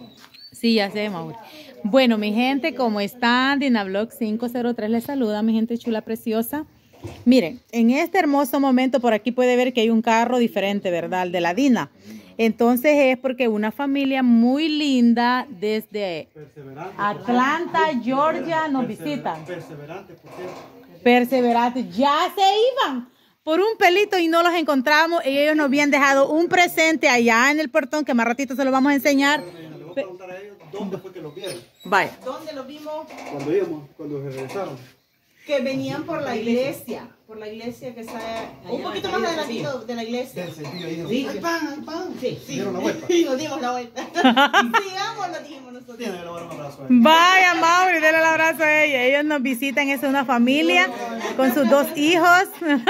Sí, ya sé, Mauri. Bueno, mi gente, ¿cómo están? Dinablog 503 les saluda, mi gente chula preciosa. Miren, en este hermoso momento por aquí puede ver que hay un carro diferente, ¿verdad? El de la Dina. Entonces es porque una familia muy linda desde Atlanta, Georgia, nos visita. Perseverantes, ya se iban por un pelito y no los encontramos. Y ellos nos habían dejado un presente allá en el portón que más ratito se lo vamos a enseñar. Le voy a preguntar a ellos dónde fue que los vieron. Vaya. ¿Dónde los vimos? Cuando se regresaron. Que venían por la iglesia que está un poquito más adelantito de la iglesia. Del sentido ahí. Sí. ¡Hay pan, hay pan! Sí. Dieron la vuelta. Sí, nos dimos la vuelta. Sigamos, lo dijimos nosotros. Tiene que dar un abrazo a Vaya, Mauri, denle el abrazo a ella. Ellos nos visitan, es una familia con sus 2 hijos.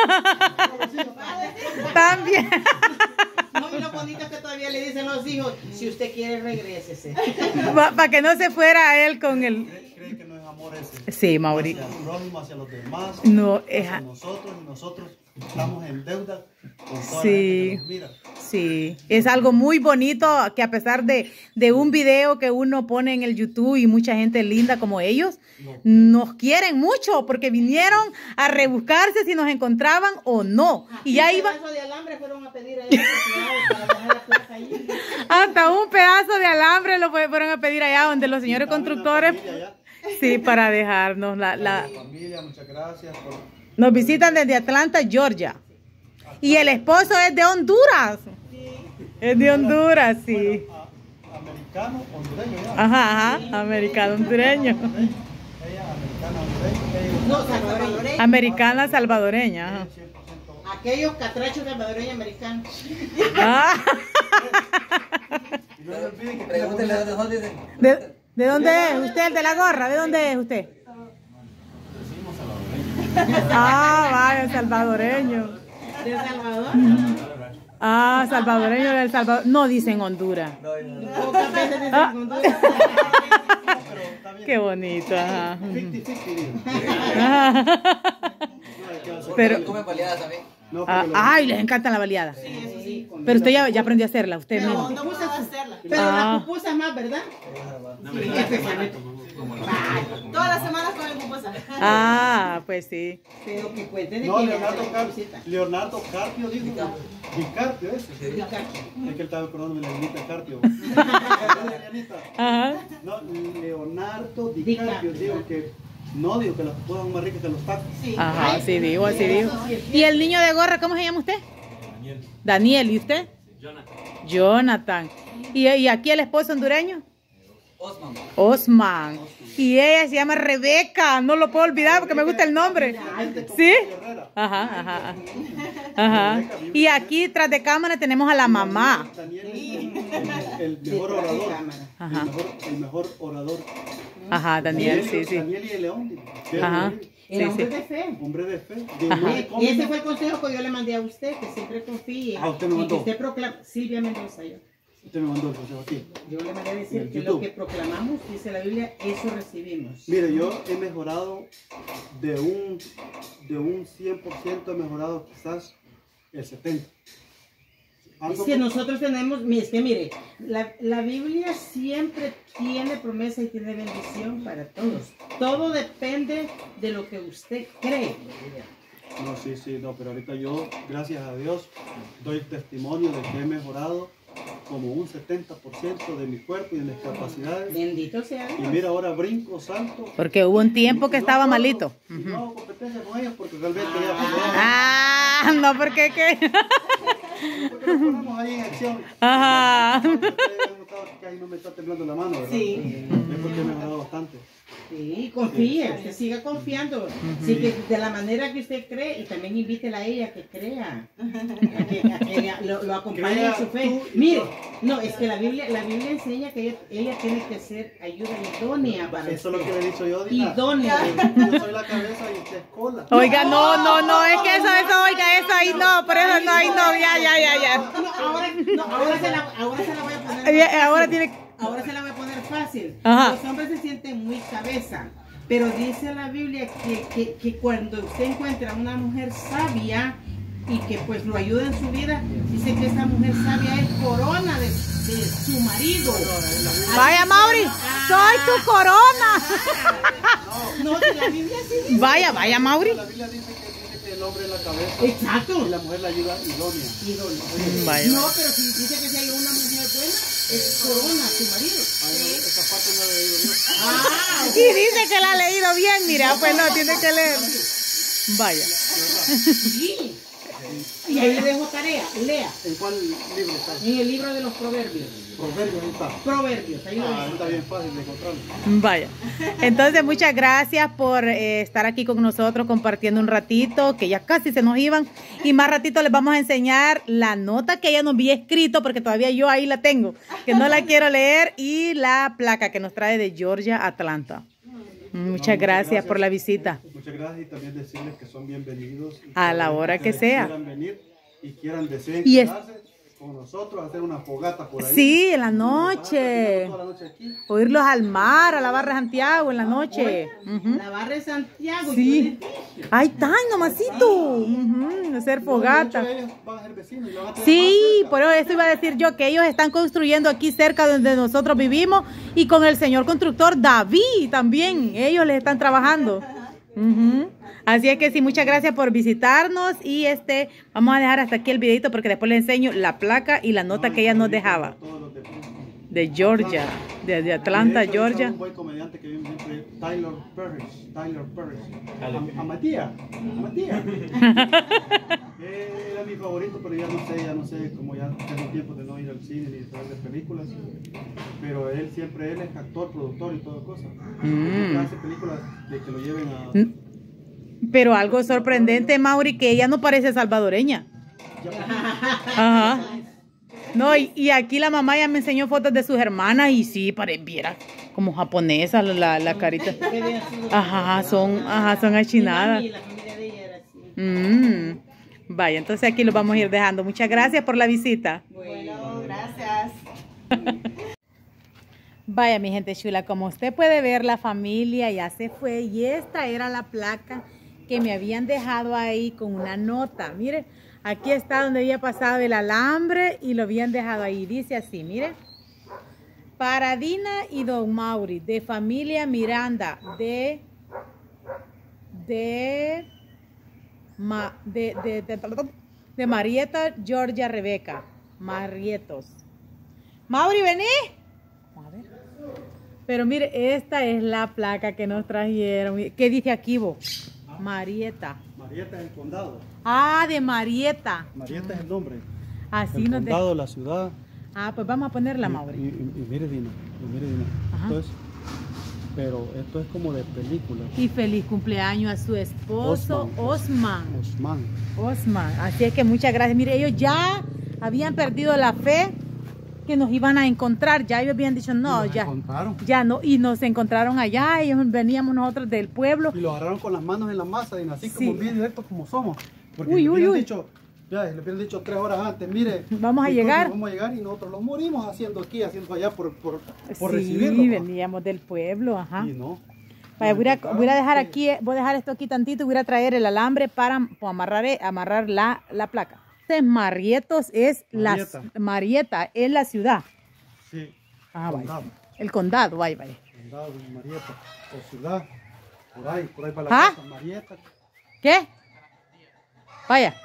También. No, y lo bonito es que todavía le dicen los hijos, si usted quiere, regrésese. Para que no se fuera él con el... ¿Cree que no es amor ese? Sí, Mauri. Hacia el prójimo, hacia los demás, No, hacia nosotros, y nosotros estamos en deuda con toda Sí. la gente que nos mira. Sí, es algo muy bonito que a pesar de un video que uno pone en el YouTube y mucha gente linda como ellos, nos quieren mucho porque vinieron a rebuscarse si nos encontraban o no. Y ya iban... de alambre fueron a pedir a ellos para dejar la plaza ahí. Hasta un pedazo de alambre lo fueron a pedir allá donde los señores constructores... Sí, para dejarnos la... Familia, muchas gracias por... Nos visitan desde Atlanta, Georgia. Y el esposo es de Honduras. Es de Honduras, sí. Bueno, americano, hondureño ya. Ajá, americano hondureño. Ella, americana, hondureño. No, salvadoreño. Americana salvadoreña. Ajá. 100% Aquellos catrachos salvadoreños americanos. Ah, Y no se olviden que Pregúntele dónde son, dicen. ¿de dónde es? ¿Usted el de la gorra? ¿De dónde es usted? Ah, vaya, salvadoreño. ¿De Salvador? Ah, salvadoreño del Salvador. No dicen Honduras. Pocas veces dicen Ah. Honduras. pero está bien. Qué bonito, ajá. 50-50, Ajá. Pero, Comen baleadas también. no, ah, porque los- ay, les encanta la baleada. Eso sí. Pero usted ya aprendió a hacerla, usted Pero mismo. no gusta hacerla. Pero Ah. las pupusas más, ¿verdad? Sí, especialmente. Todas las semanas comen pupusas. Ah, pues sí. Pero que cuenten de No, que Leonardo Carpio dijo. Dicarpio ese. Di Es que él estaba acordándome de la Llanita Carpio. Ajá. No, Leonardo Dicarpio dijo que no, digo que las pupusas son más ricas que los tacos. Sí. Ajá, Ay, así digo, así digo. eso sí es ¿Y el niño de gorra, cómo se llama usted? Daniel, ¿y usted? Jonathan. ¿Y aquí el esposo hondureño? Osman. Osman. Y ella se llama Rebeca, no lo puedo olvidar porque me gusta el nombre. ¿Sí? Ajá, ajá. Ajá. Y aquí tras de cámara tenemos a la mamá. Daniel es el mejor orador. Ajá. El mejor orador. Ajá, Daniel, sí, sí. Daniel y el León. digo. Ajá. El Sí, hombre sí. de fe. Hombre de fe. Y ese fue el consejo que yo le mandé a usted, que siempre confíe. Ah, usted me y mandó. que usted proclama. Silvia Mendoza, yo. Usted me mandó el consejo aquí. Yo le mandé a decir En que YouTube. lo que proclamamos, dice la Biblia, eso recibimos. Mire, yo he mejorado de un 100%, he mejorado quizás el 70%. Es que nosotros tenemos, es que mire, la Biblia siempre tiene promesa y tiene bendición para todos. Todo depende de lo que usted cree. No, sí, no, pero ahorita yo, gracias a Dios, doy testimonio de que he mejorado como un 70% de mi cuerpo y de mis capacidades. Bendito sea Y Dios. mira, ahora brinco, salto. Porque hubo un tiempo que estaba malito. Y no hago competencia con ellos porque realmente ya Ah, no, porque qué. porque nos ponemos ahí en acción. Ajá. Que ahí no me está temblando la mano, ¿verdad? Sí. Es porque he mejorado bastante. Sí, confíe, usted siga confiando. Sí, que de la manera que usted cree, y también invítela a ella que crea, a que ella lo acompañe en su fe. Mire, no, es que la Biblia enseña que ella tiene que ser ayuda idónea para Eso es lo que usted. le he dicho yo, Dina. Idónea. Yo soy la cabeza y usted es cola. Oiga, no, es que eso, oiga, eso ahí no, por eso no, ahí no, ya. Ahora se la voy a poner. Ahora tiene. Ahora se la voy a poner fácil. Ajá. Los hombres se sienten muy cabeza, pero dice la Biblia que cuando usted encuentra una mujer sabia, y que pues lo ayuda en su vida. Dice que esta mujer sabia es corona de su marido. Vaya, Mauri, soy tu corona. No, si la Biblia sí dice. Vaya, Mauri. La Biblia dice que el hombre es la cabeza Exacto. y la mujer la ayuda idónea. Vaya. No, pero si dice que si hay una mujer buena, es corona su marido. Esa parte no la he leído yo. Ah, Y dice que la ha leído bien, mira, pues no, tiene que leer. Vaya. sí. Y ahí le dejo tarea, lea. ¿En cuál libro está? En el libro de los proverbios. Proverbios, ahí está. Proverbios, ahí lo dejo. Está bien fácil de encontrarlo. Vaya. Entonces, muchas gracias por estar aquí con nosotros compartiendo un ratito, que ya casi se nos iban. Y más ratito les vamos a enseñar la nota que ella nos había escrito, porque todavía yo ahí la tengo, que no la quiero leer, y la placa que nos trae de Georgia, Atlanta. Muchas gracias por la visita. Muchas gracias y también decirles que son bienvenidos. A la hora que sea. Quieran venir y deseen Y es- quedarse con nosotros, hacer una fogata por ahí. Sí, en la noche. Toda la noche aquí. O irlos al mar, a la barra de Santiago en la noche. Ujú. La barra de Santiago. Sí. Ahí está, nomasito. Ujú, hacer fogata. De hecho, ellos van a ser vecinos y lo van a tener Sí, más cerca. por eso iba a decir yo que ellos están construyendo aquí cerca donde nosotros vivimos y con el señor constructor David también. Ellos les están trabajando. Ujú. Así es que sí, muchas gracias por visitarnos y vamos a dejar hasta aquí el videito porque después les enseño la placa y la nota que ella nos dejaba Todos los de Georgia, de Atlanta, De hecho, Georgia. un buen comediante que vive siempre, Tyler Perry. A Matías. Era mi favorito, pero ya no sé, como ya tengo tiempo de no ir al cine ni de ver películas. Pero él es actor, productor y toda cosa. Siempre hace películas de que lo lleven a... Pero algo sorprendente, Mauri, que ella no parece salvadoreña. Ajá. No, y aquí la mamá ya me enseñó fotos de sus hermanas y sí, viera como japonesa la carita. Ajá, son achinadas. Y la familia de ella era así. Vaya, entonces aquí lo vamos a ir dejando. Muchas gracias por la visita. Bueno, gracias. Vaya, mi gente chula, como usted puede ver, la familia ya se fue y esta era la placa que me habían dejado ahí con una nota. Mire, aquí está donde había pasado el alambre y lo habían dejado ahí. Dice así, mire. Para Dina y Don Mauri, de familia Miranda, de Marieta, Georgia, Rebeca. Marietos. Mauri, vení. A ver. Pero mire, esta es la placa que nos trajeron. ¿Qué dice aquí, vos? Marieta. Marieta es el condado. Ah, de Marieta. Marieta es el nombre. Así El nos condado, la ciudad. Ah, pues vamos a ponerla, Y Mauri. mire, Dina. Ajá. Esto es como de película. Y feliz cumpleaños a su esposo, Osman. Osman. Así es que muchas gracias. Mire, ellos ya habían perdido la fe que nos iban a encontrar. Ya ellos habían dicho, no, ya. Ya no. Y nos encontraron allá. Ellos veníamos nosotros del pueblo. Y lo agarraron con las manos en la masa, y así Sí. como bien directos como somos. Porque Uy, le uy, hubieran uy. dicho, ya, le hubieran dicho 3 horas antes, mire. Vamos a entonces llegar. Vamos a llegar y nosotros lo morimos haciendo aquí, haciendo allá por Sí, recibirlo. veníamos del pueblo, ajá. Y no. Vaya, voy a dejar aquí, voy a dejar esto aquí tantito, voy a traer el alambre para amarrar la placa. Marietos es Marieta es la ciudad. Sí. Ah, Condado. vaya. El condado, vaya. Condado de Marieta, o ciudad, por ahí para ¿Ah? la casa, Marieta. ¿Qué? Vaya.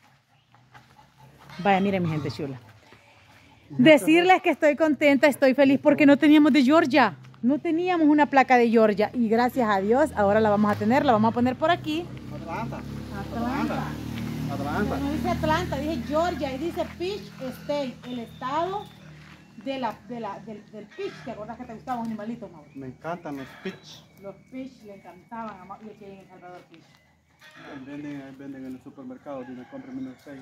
Vaya, miren mi gente chula. Decirles que estoy contenta, estoy feliz porque no teníamos de Georgia. No teníamos una placa de Georgia y gracias a Dios ahora la vamos a tener, la vamos a poner por aquí. Atlanta. No dice Atlanta, dice Georgia y dice Peach State, el estado del Peach. ¿Te acuerdas que te gustaban los animalitos, Mauro? Me encantan los pitch. Los Peach le encantaban a Mauro y aquí en El Salvador Peach. Venden en el supermercado, tiene compra menos 6.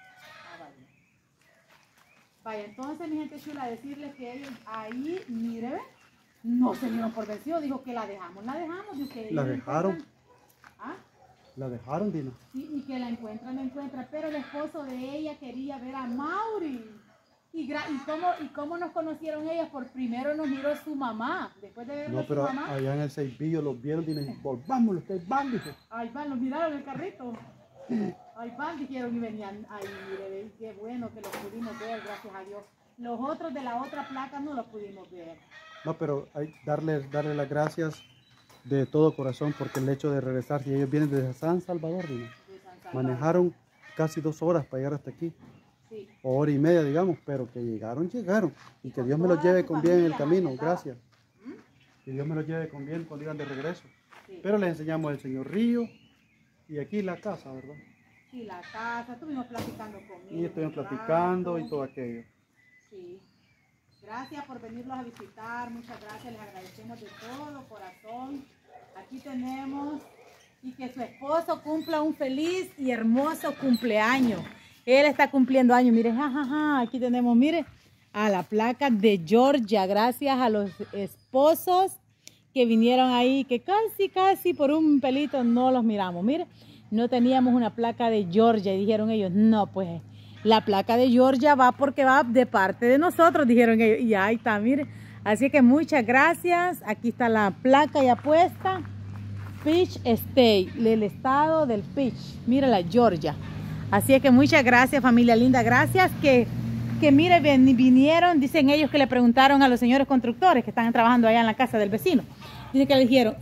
Vaya, entonces mi gente chula, decirles que ellos ahí, mire, no se dieron por vencido, dijo que la dejamos. Dijo que ¿La ellos dejaron? encuentran- ¿Ah? ¿La dejaron, Dina? Sí, y que la encuentran, pero el esposo de ella quería ver a Mauri. ¿Y cómo nos conocieron ellas? Por primero nos miró su mamá, después de verlo No, su pero mamá. allá en el Seibillo los vieron, Dina, y volvamos, los que van, dijo. Ahí van, los miraron en el carrito. Ay, van, dijeron y venían ahí, mire, qué bueno que los pudimos ver, gracias a Dios. Los otros de la otra placa no los pudimos ver. No, pero hay darle las gracias de todo corazón porque el hecho de regresar, si ellos vienen desde San Salvador, Dina, manejaron casi 2 horas para llegar hasta aquí. Sí. O hora y media, digamos, pero que llegaron. Y que Dios me los lleve con bien en el camino, gracias. Que Dios me los lleve con bien cuando iban de regreso. Sí. Pero les enseñamos el Señor Río y aquí la casa, ¿verdad? Sí, la casa, estuvimos platicando conmigo. Y estuvimos platicando y todo aquello. Sí. Gracias por venirlos a visitar, muchas gracias, les agradecemos de todo corazón. Aquí tenemos y que su esposo cumpla un feliz y hermoso cumpleaños. Él está cumpliendo años, mire, jajaja, aquí tenemos, mire, a la placa de Georgia, gracias a los esposos que vinieron ahí, que casi por un pelito no los miramos, mire, no teníamos una placa de Georgia y dijeron ellos, no, pues la placa de Georgia va porque va de parte de nosotros, dijeron ellos, y ahí está, mire, así que muchas gracias, aquí está la placa ya puesta, Peach State, el estado del Peach, mire la Georgia. Así es que muchas gracias, familia linda. Gracias que mire, vinieron, dicen ellos que le preguntaron a los señores constructores que están trabajando allá en la casa del vecino. Dice que le dijeron,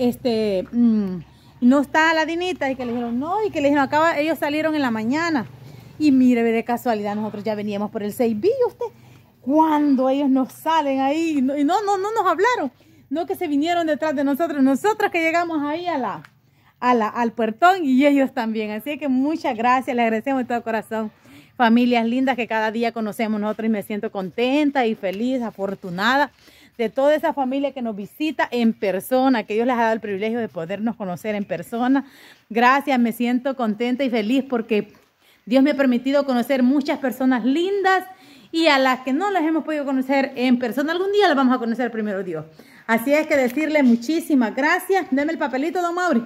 no está la Dinita, y que le dijeron, no, y que le dijeron, ellos salieron en la mañana. Y mire, de casualidad, nosotros ya veníamos por el 6B, usted, cuando ellos nos salen ahí, y no nos hablaron, no que se vinieron detrás de nosotros que llegamos ahí al puertón y ellos también. Así que muchas gracias, les agradecemos de todo corazón. Familias lindas que cada día conocemos nosotros y me siento contenta y feliz, afortunada de toda esa familia que nos visita en persona, que Dios les ha dado el privilegio de podernos conocer en persona. Gracias, me siento contenta y feliz porque Dios me ha permitido conocer muchas personas lindas y a las que no las hemos podido conocer en persona, algún día las vamos a conocer primero Dios. Así es que decirle muchísimas gracias. Deme el papelito, don Mauri.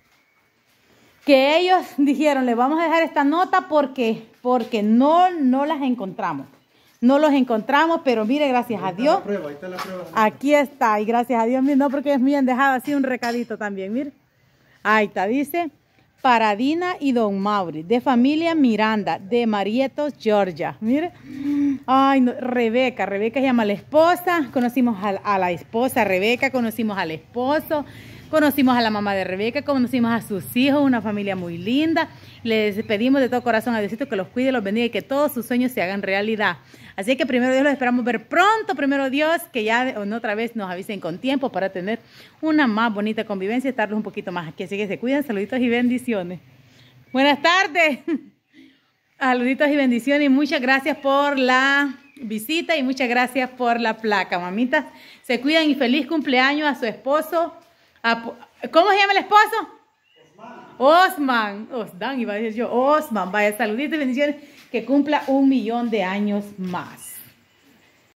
Que ellos dijeron, le vamos a dejar esta nota porque no las encontramos. No los encontramos, pero mire, gracias a Dios. Ahí está la prueba. Aquí está, y gracias a Dios, mire, no porque me han dejado así un recadito también, mire. Ahí está, dice, para Dina y don Mauri, de familia Miranda, de Marietos, Georgia. Mire, ay, no, Rebeca se llama la esposa, conocimos a la esposa Rebeca, conocimos al esposo, conocimos a la mamá de Rebeca, conocimos a sus hijos, una familia muy linda. Les pedimos de todo corazón a Diosito que los cuide, los bendiga y que todos sus sueños se hagan realidad. Así que primero Dios los esperamos ver pronto, primero Dios, que ya otra vez nos avisen con tiempo para tener una más bonita convivencia y estarlos un poquito más aquí. Así que se cuidan, saluditos y bendiciones. Buenas tardes. Saluditos y bendiciones y muchas gracias por la visita y muchas gracias por la placa, mamitas. Se cuidan y feliz cumpleaños a su esposo. ¿Cómo se llama el esposo? Osman. Osman, iba a decir yo. Osman, vaya, saluditos y bendiciones. Que cumpla 1.000.000 de años más.